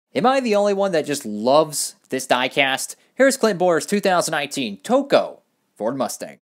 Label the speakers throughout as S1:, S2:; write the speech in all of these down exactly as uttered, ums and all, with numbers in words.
S1: Am I the only one that just loves this diecast? Here's Clint Bowyer's two thousand nineteen Toco Ford Mustang.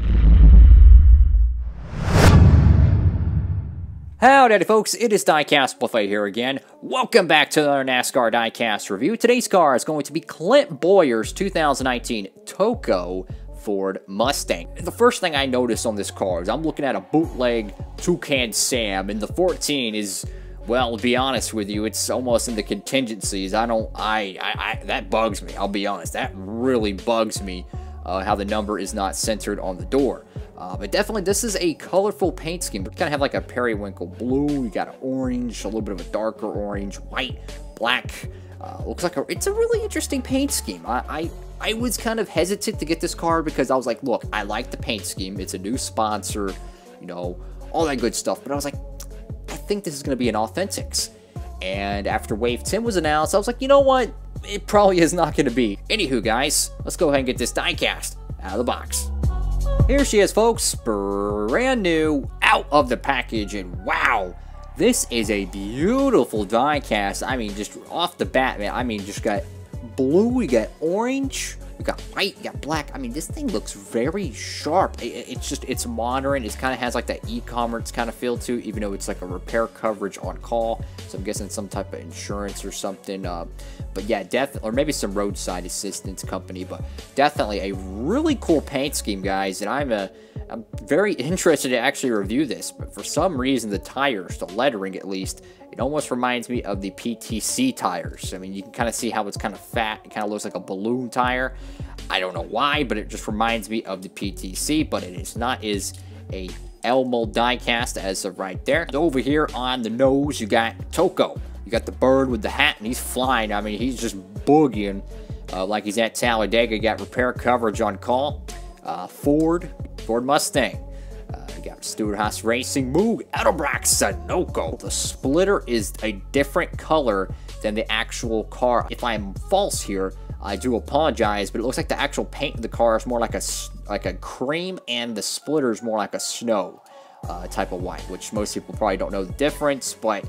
S1: Howdy folks, it is Diecast Buffet here again. Welcome back to another NASCAR Diecast review. Today's car is going to be Clint Bowyer's two thousand nineteen Toco Ford Mustang. The first thing I noticed on this car is I'm looking at a bootleg Toucan Sam, and the fourteen is, well, to be honest with you, it's almost in the contingencies. I don't, I, I, I that bugs me, I'll be honest. That really bugs me, uh, how the number is not centered on the door. Uh, but definitely, this is a colorful paint scheme. We kind of have like a periwinkle blue, you got an orange, a little bit of a darker orange, white, black. Uh, looks like a, it's a really interesting paint scheme. I, I, I was kind of hesitant to get this car because I was like, look, I like the paint scheme. It's a new sponsor, you know, all that good stuff. But I was like, I think this is going to be an Authentics. And after Wave ten was announced, I was like, you know what? It probably is not going to be. Anywho, guys, let's go ahead and get this diecast out of the box. Here she is, folks, brand new, out of the package, and wow, this is a beautiful diecast. I mean, just off the bat, man, I mean, just got blue, we got orange, we got white, we got black. I mean, this thing looks very sharp. It, it's just, it's modern. It kind of has like that e-commerce kind of feel to it, even though it's like a repair coverage on call. So I'm guessing some type of insurance or something. Uh, but yeah, definitely, or maybe some roadside assistance company. But definitely a really cool paint scheme, guys. And I'm a, I'm very interested to actually review this. But for some reason, the tires, the lettering at least, it almost reminds me of the P T C tires. I mean, you can kind of see how it's kind of fat. It kind of looks like a balloon tire. I don't know why, but it just reminds me of the P T C, but it is not is a Elmo diecast as of right there. Over here on the nose, you got Toco. You got the bird with the hat, and he's flying. I mean, he's just boogieing uh, like he's at Talladega. You got repair coverage on call. Uh, Ford, Ford Mustang. Uh, you got Stewart-Haas Racing, Moog, Edelbrock, Sunoco. The splitter is a different color than the actual car. If I'm false here, I do apologize, but it looks like the actual paint of the car is more like a, like a cream, and the splitter is more like a snow uh, type of white, which most people probably don't know the difference, but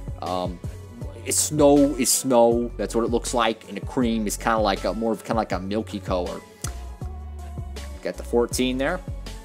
S1: um, it's snow is snow. That's what it looks like, and the cream is kind of like a more of kind of like a milky color. Got the fourteen there.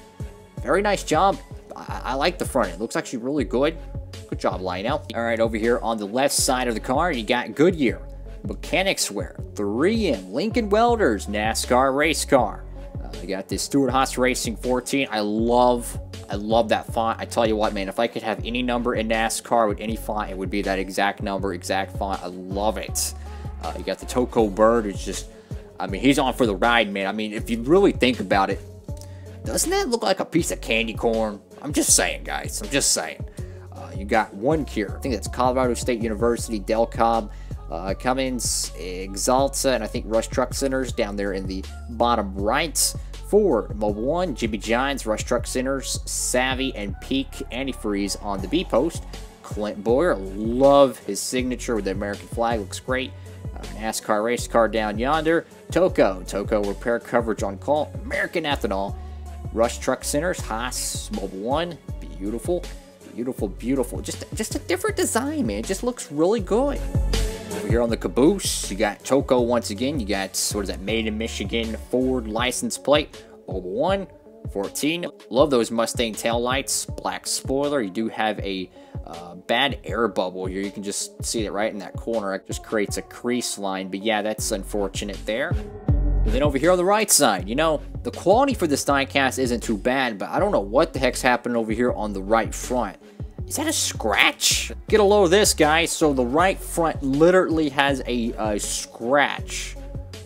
S1: Very nice job. I, I like the front. It looks actually really good. Good job, Lionel. All right, over here on the left side of the car, you got Goodyear, Mechanics Wear, three M, Lincoln Welders, NASCAR race car. Uh, you got this Stewart-Haas Racing fourteen. I love, I love that font. I tell you what, man, if I could have any number in NASCAR with any font, it would be that exact number, exact font. I love it. Uh, you got the Toco bird. It's just, I mean, he's on for the ride, man. I mean, if you really think about it, doesn't that look like a piece of candy corn? I'm just saying, guys. I'm just saying. Uh, you got one Cure. I think that's Colorado State University, Del Cobb, uh, Cummins, Exalta, and I think Rush Truck Centers down there in the bottom right. Ford, Mobile One, Jimmy Johns, Rush Truck Centers, Savvy, and Peak Antifreeze on the B post. Clint Bowyer, love his signature with the American flag. Looks great. Uh, NASCAR race car down yonder. Toco, Toco repair coverage on call. American Ethanol. Rush Truck Centers, Haas, Mobile One, beautiful, beautiful, beautiful. Just, just a different design, man. It just looks really good. Over here on the caboose, you got Toco once again. You got, what is that, Made in Michigan Ford license plate, Mobile One, fourteen. Love those Mustang taillights, black spoiler. You do have a uh, bad air bubble here. You can just see it right in that corner. It just creates a crease line, but yeah, that's unfortunate there. And then over here on the right side, you know, the quality for this diecast isn't too bad, but I don't know what the heck's happening over here on the right front. Is that a scratch? Get a load of this, guys. So the right front literally has a, a scratch.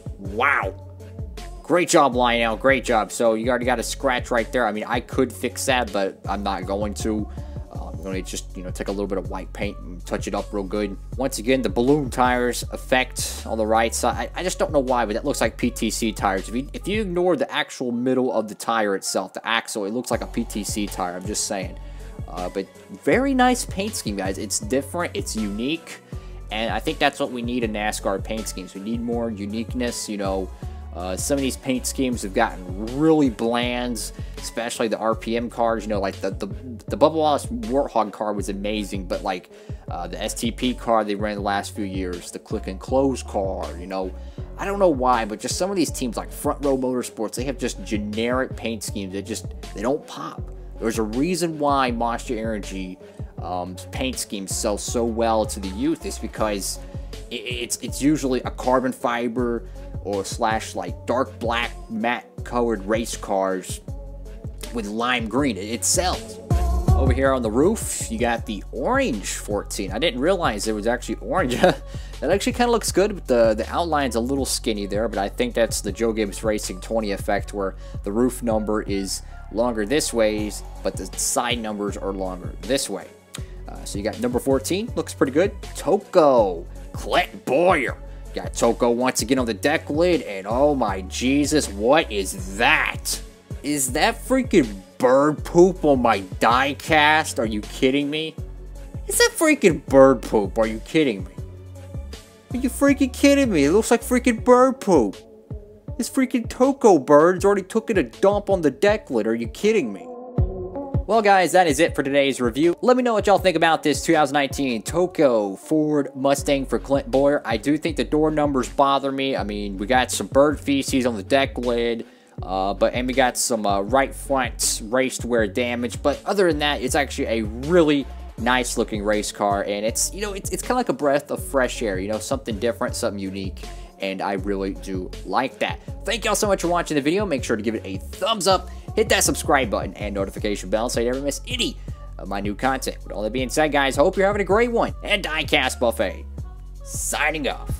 S1: Wow. Great job, Lionel. Great job. So you already got a scratch right there. I mean, I could fix that, but I'm not going to. I'm going to just, you know, take a little bit of white paint and touch it up real good. Once again, the balloon tires effect on the right side. I, I just don't know why, but that looks like P T C tires. If you, if you ignore the actual middle of the tire itself, the axle, it looks like a P T C tire. I'm just saying. Uh, but very nice paint scheme, guys. It's different. It's unique. And I think that's what we need in NASCAR paint schemes. We need more uniqueness, you know. Uh, some of these paint schemes have gotten really bland, especially the R P M cars. You know, like the the, the Bubba Wallace Warthog car was amazing, but like Uh, the S T P car they ran the last few years, the Click and Close car, you know. I don't know why, but just some of these teams like Front Row Motorsports, they have just generic paint schemes that just, they don't pop. There's a reason why Monster Energy um, paint schemes sell so well to the youth. It's because it, it's it's usually a carbon fiber or slash like dark black matte colored race cars with lime green. It, it sells. Over here on the roof, you got the orange fourteen. I didn't realize it was actually orange. That actually kind of looks good, but the, the outline's a little skinny there, but I think that's the Joe Gibbs Racing twenty effect, where the roof number is longer this way, but the side numbers are longer this way. Uh, so you got number fourteen, looks pretty good. Toko, Clint Bowyer. Got Toko once again on the deck lid, and oh my Jesus, what is that? Is that freaking bird poop on my die cast? Are you kidding me? Is that freaking bird poop? Are you kidding me? Are you freaking kidding me? It looks like freaking bird poop. This freaking Toko bird's already took it a dump on the deck lid. Are you kidding me? Well, guys, that is it for today's review. Let me know what y'all think about this two thousand nineteen Toko Ford Mustang for Clint Bowyer. I do think the door numbers bother me. I mean, we got some bird feces on the deck lid. Uh, but and we got some uh, right front race wear damage, but other than that, it's actually a really nice looking race car, and it's, you know, it's, it's kind of like a breath of fresh air, you know, something different, something unique, and I really do like that. Thank y'all so much for watching the video. Make sure to give it a thumbs up, hit that subscribe button and notification bell so you never miss any of my new content. With all that being said, guys, hope you're having a great one, and Diecast Buffet signing off.